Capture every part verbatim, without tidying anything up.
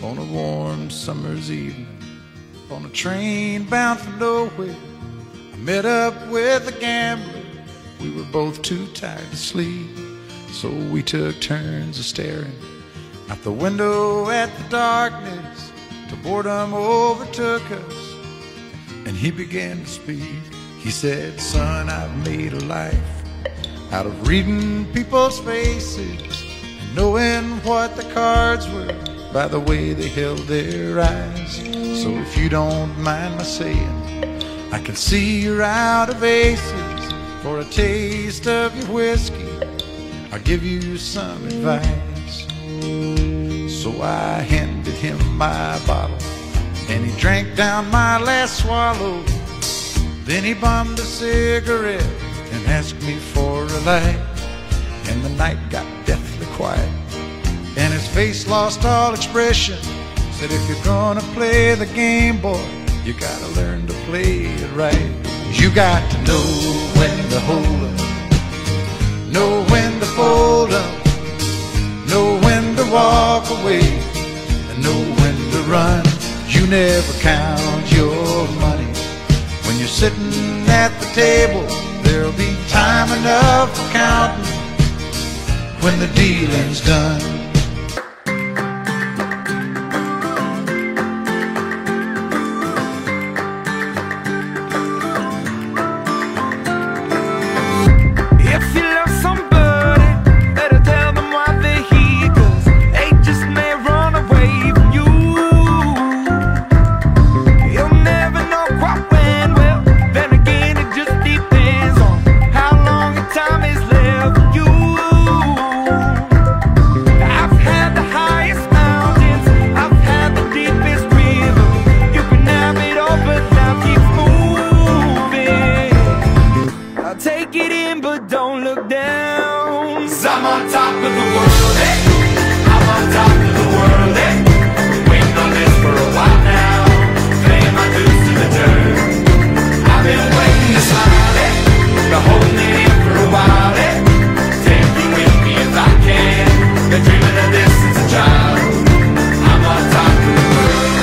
on a warm summer's evening, on a train bound for nowhere. I met up with a gambler. We were both too tired to sleep, so we took turns of staring out the window at the darkness till boredom overtook us, and he began to speak. He said, "Son, I've made a life out of reading people's faces and knowing what the cards were by the way they held their eyes. So if you don't mind my saying, I can see you're out of aces. For a taste of your whiskey, I'll give you some advice." So I handed him my bottle, and he drank down my last swallow. Then he bummed a cigarette and asked me for a light. And the night got deathly quiet, and his face lost all expression. Said, "If you're gonna play the game, boy, you gotta learn to play it right. You got to know when to hold up, know when to fold up, know when to walk away, and know when to run. You never count your money when you're sitting at the table. There'll be time enough for counting when the dealing's done." I'm on top of the world, hey. I'm on top of the world, hey. Been waiting on this for a while now, paying my dues to the dirt. I've been waiting to smile, hey. Been holding it in for a while, hey. Take you with me if I can. Been dreaming of this since a child. I'm on top of the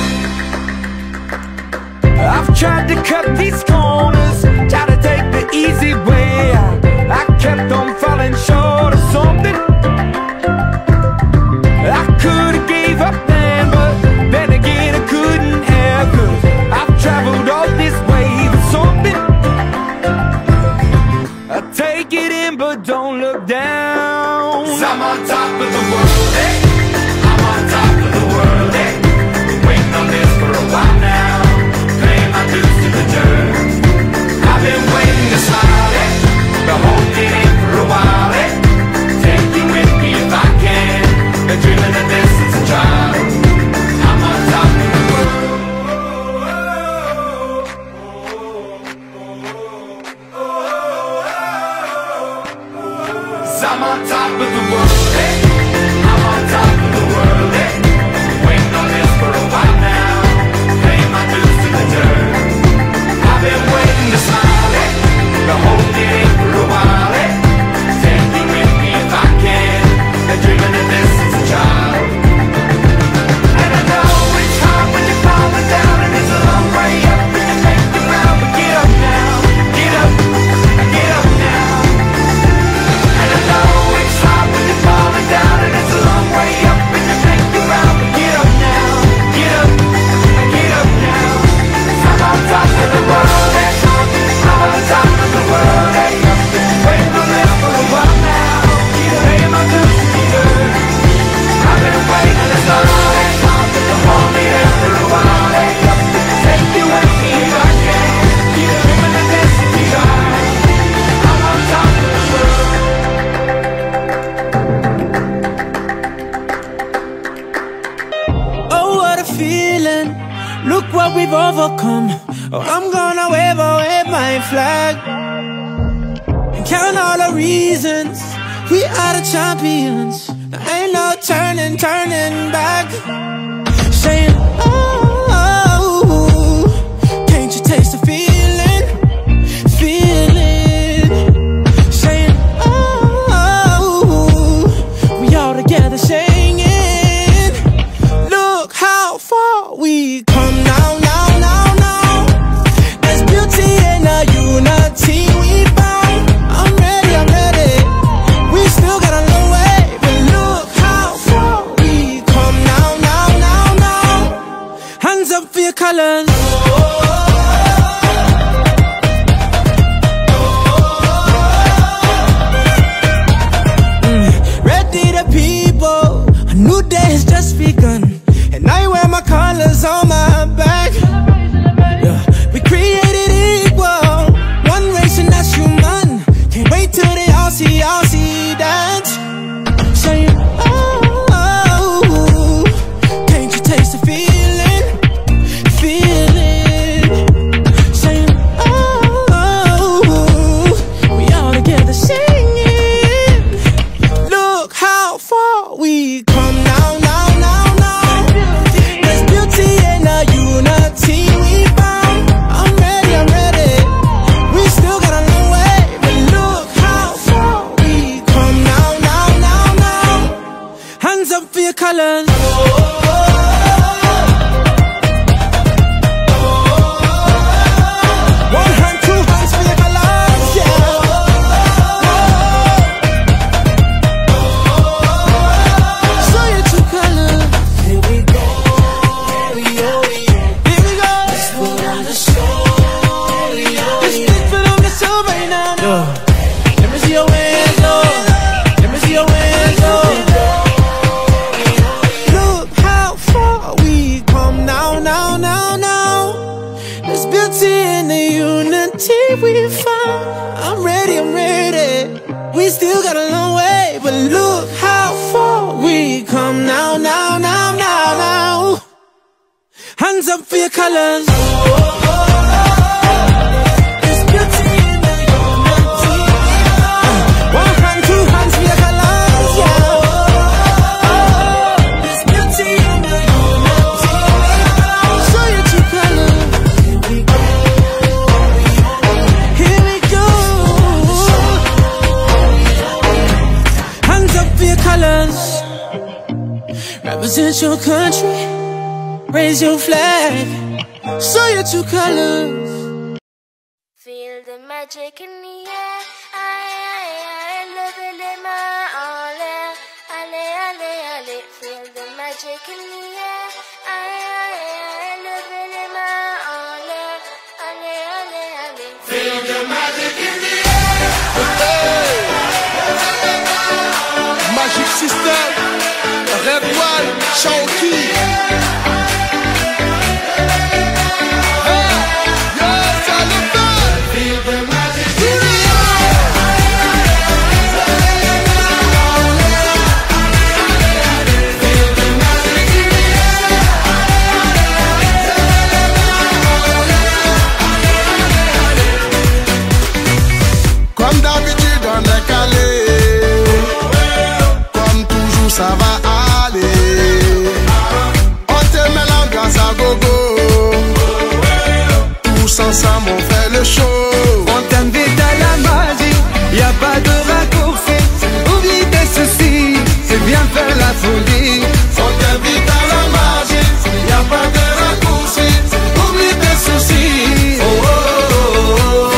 world. I've tried to cut these corners, try to take the easy way out. I kept on falling short of something. I could've gave up then, but then again I couldn't have, 'cause I've traveled all this way for something. I take it in but don't look down. 'Cause I'm on top of the world, hey. I'm on top of the world, hey. Been waiting on this for a while now, paying my dues to the dirt. I've been waiting to smile, hey. Been holding it in for a while, hey. Take you with me if I can. Been dreaming of this since a child. I'm on top of the world. 'Cause I'm on top of the world, hey. I'm on top of the world, hey. Waiting on this for a while now, paying my dues to the dirt. I've been waiting to smile, hey. Been holding it in for a while, hey. Take you with me if I can. Been dreaming of this since a child. And I know it's hard when you're falling down, and it's a long way up, and you make the ground. But get up now, get up, get up now. And I know it's hard when you're falling down, and it's a long way up, and you make the ground. But get up now, get up, get up now. 'Cause I'm on top of the world, hey. I'm on top of the world, hey. Waiting on this for a while now, paying my dues to the dirt. I've been waiting to start, hey. Been holding it in for a while, hey. Take you with me if I can. Dreaming of this to be hard. I'm on top of the world. Oh, what a feeling. Look what we've overcome. Oh, I'm gonna wave, oh, wave my flag and count all the reasons we are the champions. There ain't no turning, turning back. Saying, oh, can't you taste the feeling, feeling? Saying, oh, we all together singing. Look how colors. Mm, ready the people, a new day has just begun, and I wear my colors on my back. Yeah, we created equal, one race and that's human. Can't wait till they all see, all see that. Saying, oh, oh, can't you taste the feeling, feeling? Saying, oh, oh, we all together singing. Look how far we come now, now, now, now. There's beauty in the unity we found. I'm ready, I'm ready. We still got a long way, but look how far we come now, now, now, now. Hands up for your colors. One hand, two hands for your colors, yeah. Show your true colors. Here we go, yo, yo. Here we go. Let's put on the show, yo, yo. Let's put on the show right now, now. Let me see your hands, oh. Let me see your hands, oh. Look how far we come now, now, now, now. There's beauty in the unity we found. I'm ready, I'm ready. We still got a long way, but look how far we come now, now, now, now, now. Hands up for your colors. There's beauty in the unity. One hand, two hands for your colors, yeah. There's beauty in the unity. Show your true colors. Here we go. Here we go. Hands up for your colors. Represent your country. Raise your flag. Show your true colors. Feel the magic in the air. Aye, aye, aye. Levez les mains en l'air. Allez, allez, allez. Feel the magic in the air. Aye, aye, aye. Levez les mains en l'air. Allez, allez, allez. Feel the magic in the air. Magic System, Red One, Chonky. Feel the magic in the Feel the magic in the Comme d'habitude on est calé, comme toujours ça va aller. On te met l'ambiance à gogo, tous ensemble on fait le show. On t'invite à la magie, y a pas de raccourci. Oublie tes soucis, c'est bien faire la folie. On t'invite à la magie, y a pas de raccourci. Oublie tes soucis. Oh, oh, oh, oh.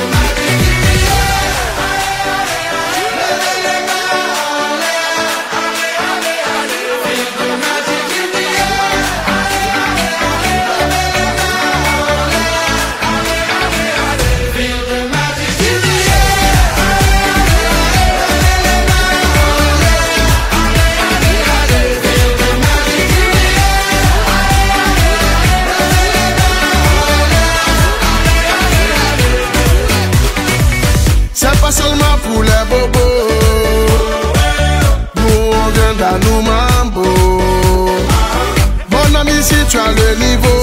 C'est pas seulement pour les bobos, nous on vient dans nos mambo. Mon ami, si tu as le niveau,